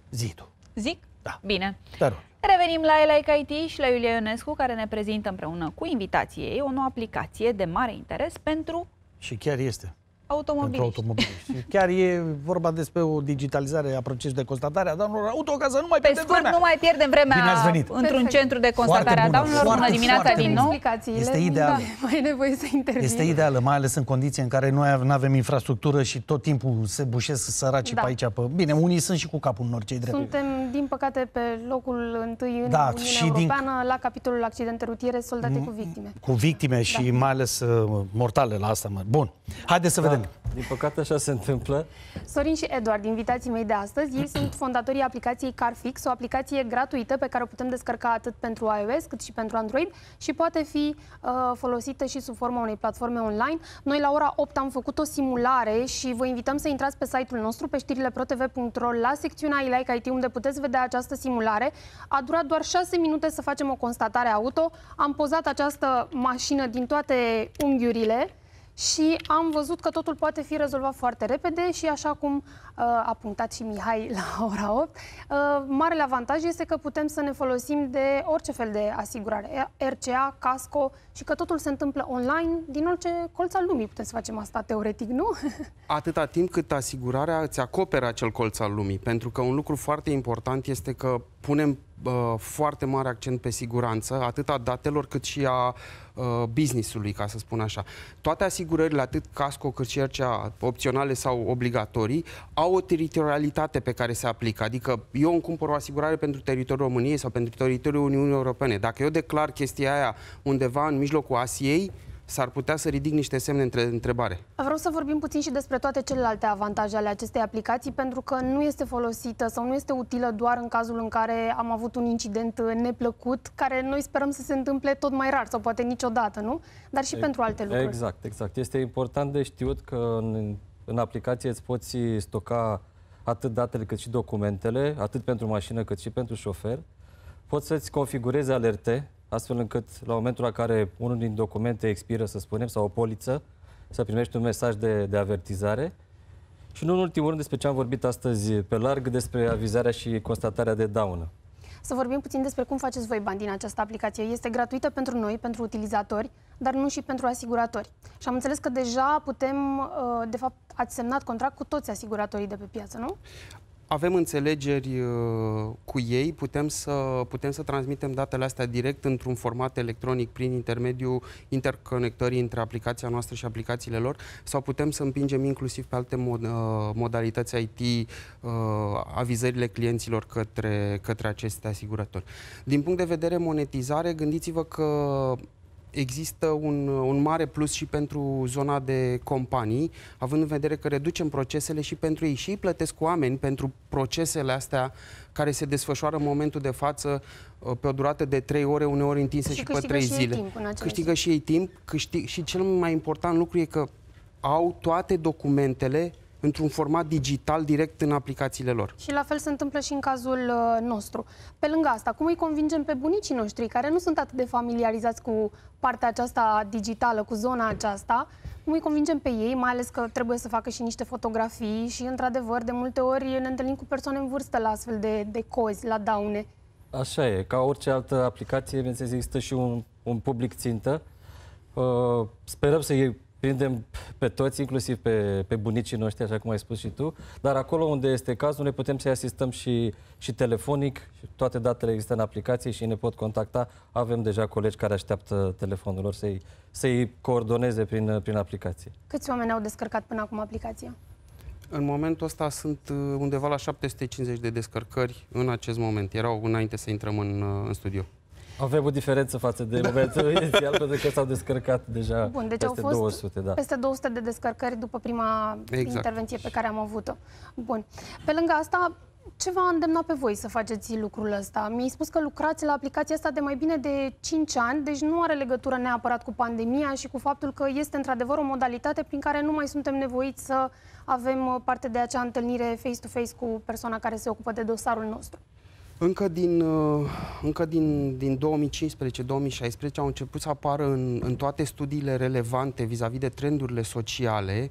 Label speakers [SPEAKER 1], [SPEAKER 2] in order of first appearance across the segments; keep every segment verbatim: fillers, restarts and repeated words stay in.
[SPEAKER 1] Zi tu.
[SPEAKER 2] Zic?
[SPEAKER 1] Da.
[SPEAKER 2] Bine.
[SPEAKER 1] Dar...
[SPEAKER 2] Revenim la Elaica I T și la Iulia Ionescu, care ne prezintă împreună cu invitații ei o nouă aplicație de mare interes pentru...
[SPEAKER 1] Și chiar este.
[SPEAKER 2] Automobiliști.
[SPEAKER 1] Pentru automobiliști. Și chiar e vorba despre o digitalizare a procesului de constatare a daunurilor auto, ca să nu mai
[SPEAKER 2] Pe
[SPEAKER 1] pierdem
[SPEAKER 2] scurt,
[SPEAKER 1] vremea.
[SPEAKER 2] nu mai pierdem vremea într-un centru de constatare a daunurilor. Bună dimineața din nou.
[SPEAKER 1] Este ideal.
[SPEAKER 3] Da, mai e nevoie să intervin.
[SPEAKER 1] Este ideală, mai ales în condiții în care noi nu avem infrastructură și tot timpul se bușesc săracii
[SPEAKER 3] Da.
[SPEAKER 1] pe aici. Pe... Bine, unii sunt și cu capul în orice drept.
[SPEAKER 3] Suntem, din păcate, pe locul întâi în
[SPEAKER 1] Da,
[SPEAKER 3] Uniunea
[SPEAKER 1] și
[SPEAKER 3] Europeană la capitolul accidente rutiere soldate cu victime.
[SPEAKER 1] Cu victime și
[SPEAKER 3] Da.
[SPEAKER 1] mai ales uh, mortale la asta. Mă. Bun, haideți să
[SPEAKER 4] Da.
[SPEAKER 1] vedem.
[SPEAKER 4] Din păcate așa se întâmplă.
[SPEAKER 3] Sorin și Eduard, invitații mei de astăzi, ei sunt fondatorii aplicației CarFix, o aplicație gratuită pe care o putem descărca atât pentru iOS cât și pentru Android și poate fi uh, folosită și sub forma unei platforme online. Noi la ora opt am făcut o simulare și vă invităm să intrați pe site-ul nostru, pe știrile pro t v punct ro, la secțiunea Elaica I T, unde puteți vedea această simulare. A durat doar șase minute să facem o constatare auto. Am pozat această mașină din toate unghiurile și am văzut că totul poate fi rezolvat foarte repede și așa cum uh, a punctat și Mihai la ora opt, uh, marele avantaj este că putem să ne folosim de orice fel de asigurare, R C A, casco și că totul se întâmplă online din orice colț al lumii. Putem să facem asta teoretic, nu?
[SPEAKER 5] Atâta timp cât asigurarea îți acoperă acel colț al lumii, pentru că un lucru foarte important este că punem uh, foarte mare accent pe siguranță, atât a datelor cât și a uh, business-ului, ca să spun așa. Toate asigurările, atât casco cât și cea opționale sau obligatorii, au o teritorialitate pe care se aplică. Adică eu îmi cumpăr o asigurare pentru teritoriul României sau pentru teritoriul Uniunii Europene. Dacă eu declar chestia aia undeva în mijlocul Asiei, s-ar putea să ridic niște semne între întrebare.
[SPEAKER 3] Vreau să vorbim puțin și despre toate celelalte avantaje ale acestei aplicații, pentru că nu este folosită sau nu este utilă doar în cazul în care am avut un incident neplăcut, care noi sperăm să se întâmple tot mai rar sau poate niciodată, nu? Dar și e, pentru alte lucruri.
[SPEAKER 4] Exact, exact. Este important de știut că în, în aplicație îți poți stoca atât datele cât și documentele, atât pentru mașină cât și pentru șofer. Poți să-ți configurezi alerte, astfel încât la momentul la care unul din documente expiră, să spunem, sau o poliță, să primești un mesaj de, de avertizare. Și nu în ultimul rând despre ce am vorbit astăzi pe larg, despre avizarea și constatarea de daună.
[SPEAKER 3] Să vorbim puțin despre cum faceți voi bani din această aplicație. Este gratuită pentru noi, pentru utilizatori, dar nu și pentru asiguratori. Și am înțeles că deja putem, de fapt, ați semnat contract cu toți asiguratorii de pe piață, nu?
[SPEAKER 5] Avem înțelegeri uh, cu ei, putem să, putem să transmitem datele astea direct într-un format electronic prin intermediul interconectării între aplicația noastră și aplicațiile lor, sau putem să împingem inclusiv pe alte mod, uh, modalități I T uh, avizările clienților către, către aceste asigurători. Din punct de vedere monetizare, gândiți-vă că există un, un mare plus și pentru zona de companii, având în vedere că reducem procesele și pentru ei. Și ei plătesc oameni pentru procesele astea care se desfășoară în momentul de față pe o durată de trei ore, uneori întinse și, și pe trei zile. Câștigă și ei timp. Câștig... Și cel mai important lucru e că au toate documentele într-un format digital direct în aplicațiile lor.
[SPEAKER 3] Și la fel se întâmplă și în cazul uh, nostru. Pe lângă asta, cum îi convingem pe bunicii noștri, care nu sunt atât de familiarizați cu partea aceasta digitală, cu zona aceasta, cum îi convingem pe ei, mai ales că trebuie să facă și niște fotografii și, într-adăvăr, de multe ori ne întâlnim cu persoane în vârstă la astfel de, de cozi, la daune.
[SPEAKER 4] Așa e. Ca orice altă aplicație, bineînțeles, există și un, un public țintă. Uh, sperăm să iei prindem pe toți, inclusiv pe, pe bunicii noștri, așa cum ai spus și tu, dar acolo unde este cazul, ne putem să-i asistăm și, și telefonic, și toate datele există în aplicație și ne pot contacta. Avem deja colegi care așteaptă telefonul lor să-i, să-i coordoneze prin, prin aplicație.
[SPEAKER 3] Câți oameni au descărcat până acum aplicația?
[SPEAKER 5] În momentul ăsta sunt undeva la șapte sute cincizeci de descărcări în acest moment. Erau înainte să intrăm în, în studio.
[SPEAKER 4] Avem o diferență față de momentul inițial, pentru că s-au descărcat deja.
[SPEAKER 3] Bun, deci
[SPEAKER 4] peste
[SPEAKER 3] au fost
[SPEAKER 4] două sute, da.
[SPEAKER 3] peste două sute de descărcări după prima
[SPEAKER 5] exact.
[SPEAKER 3] intervenție pe care am avut-o. Bun. Pe lângă asta, ce v-a îndemnat pe voi să faceți lucrul ăsta? Mi-ai spus că lucrați la aplicația asta de mai bine de cinci ani, deci nu are legătură neapărat cu pandemia și cu faptul că este într-adevăr o modalitate prin care nu mai suntem nevoiți să avem parte de acea întâlnire face-to-face cu persoana care se ocupă de dosarul nostru.
[SPEAKER 5] Încă din, încă din, din două mii cincisprezece două mii șaisprezece au început să apară în, în toate studiile relevante vis-a-vis de trendurile sociale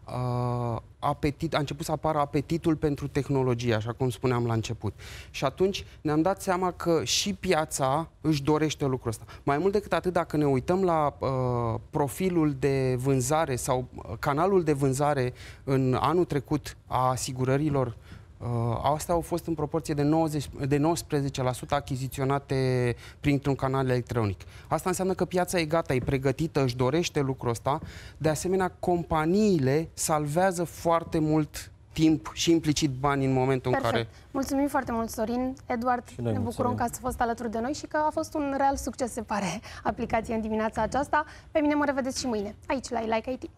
[SPEAKER 5] uh, apetit, a început să apară apetitul pentru tehnologie, așa cum spuneam la început. Și atunci ne-am dat seama că și piața își dorește lucrul ăsta. Mai mult decât atât, dacă ne uităm la uh, profilul de vânzare sau canalul de vânzare în anul trecut a asigurărilor, Uh, astea au fost în proporție de, nouăzeci, de nouăsprezece la sută achiziționate printr-un canal electronic. Asta înseamnă că piața e gata, e pregătită, își dorește lucrul ăsta. De asemenea, companiile salvează foarte mult timp și implicit bani în momentul
[SPEAKER 3] Perfect.
[SPEAKER 5] în care...
[SPEAKER 3] Mulțumim foarte mult, Sorin. Eduard, ne bucurăm
[SPEAKER 4] mulțumim.
[SPEAKER 3] că ați fost alături de noi și că a fost un real succes, se pare, aplicația în dimineața aceasta. Pe mine mă revedeți și mâine, aici la I Like I T.